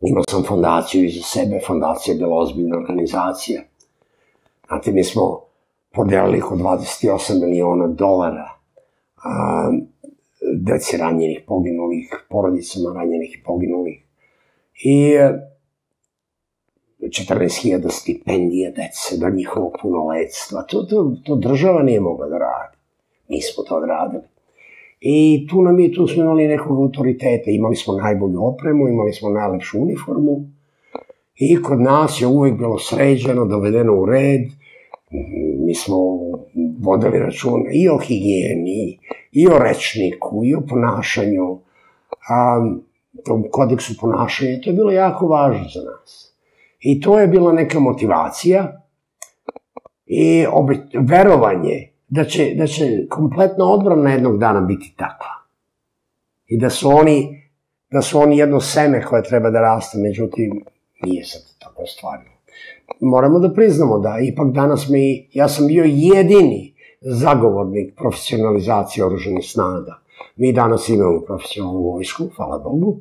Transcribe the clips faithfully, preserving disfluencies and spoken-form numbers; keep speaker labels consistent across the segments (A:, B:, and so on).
A: Imao sam fondaciju iza sebe, fondacija je bila ozbiljna organizacija. Znate, mi smo podelili oko dvadeset osam miliona dolara deci ranjenih, poginulih, porodicama ranjenih i poginulih. I četrnaest hiljada stipendija dece do njihovog punoletstva. To država nije mogla da radi. Mi smo to odradili. I tu nam je, tu smo imali nekog autoriteta. Imali smo najbolju opremu, imali smo najlepšu uniformu. I kod nas je uvek bilo sređeno, dovedeno u red. Mi smo vodili računa i o higijeni, i o rečniku, i o ponašanju, tom kodeksu ponašanja. To je bilo jako važno za nas. I to je bila neka motivacija i verovanje da će kompletna odbrana jednog dana biti takva. I da su oni, da su oni jedno seme koje treba da raste, međutim, nije sad tako stvarno. Moramo da priznamo da ipak danas mi, ja sam bio jedini zagovornik profesionalizacije oružanih snaga. Mi danas imamo profesionalnu vojsku, hvala Bogu,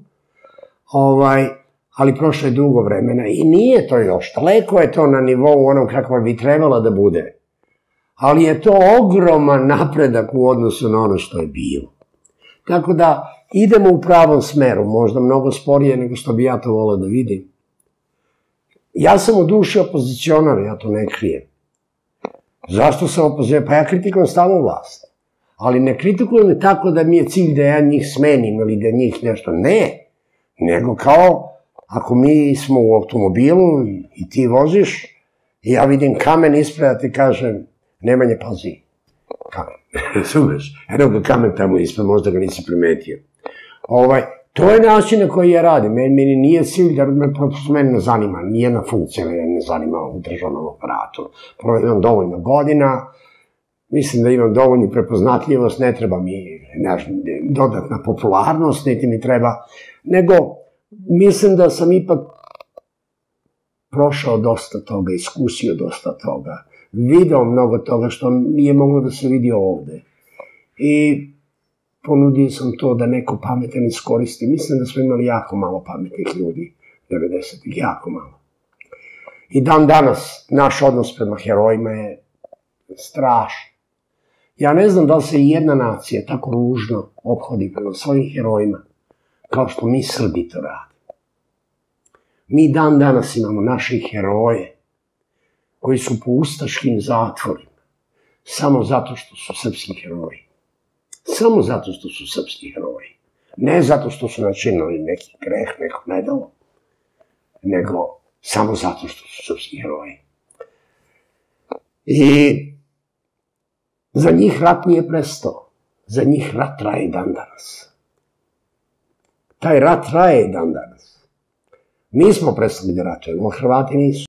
A: ali prošlo je dugo vremena i nije to još, daleko je to na nivou onom kakva bi trebala da bude, ali je to ogroman napredak u odnosu na ono što je bilo. Tako da idemo u pravom smeru, možda mnogo sporije nego što bi ja to volao da vidim. Ja sam u duši opozicionar, ja to ne krijem. Zašto sam opozicionar? Pa ja kritikujem stalno vlast. Ali ne kritikujem tako da mi je cilj da ja njih smenim ili da njih nešto. Ne. Nego kao, ako mi smo u automobilu i ti voziš, i ja vidim kamen ispred, da ti kažem, Nemanje, pazi. Kamen. Razumeš? Eno ga kamen tamo ispred, možda ga nisi primetio. Ovaj, to je način na koji ja radim. Meni nije cilj da me, prosto mene ne zanima, nijedna funkcija me ne zanima u državnom aparatu. Prvo imam dovoljno godina, mislim da imam dovoljnu prepoznatljivost, ne treba mi dodatna popularnost, niti mi treba, nego mislim da sam ipak prošao dosta toga, iskusio dosta toga, video mnogo toga što nije moglo da se vidi ovde. I ponudio sam to da neko pametan iskoristi. Mislim da smo imali jako malo pametnih ljudi, devedesetih, jako malo. I dan danas, naš odnos prema herojima je strašan. Ja ne znam da li se jedna nacija tako ružno ophodi prema svojim herojima, kao što mi Srbi to radimo. Mi dan danas imamo naših heroje, koji su po ustaškim zatvorima, samo zato što su srpski heroji. Samo zato što su srpski heroji. Ne zato što su načinili neki greh, neko nedalo, nego samo zato što su srpski heroji. I za njih rat nije prestao. Za njih rat traje i dan danas. Taj rat traje i dan danas. Mi smo prestali da ratujemo, a Hrvati nisu.